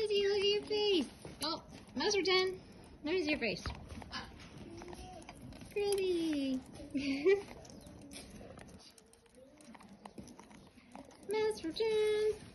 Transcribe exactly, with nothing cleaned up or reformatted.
Chrissy, look at your face. Oh, Messerton, there's your face. Chrissy. Messerton.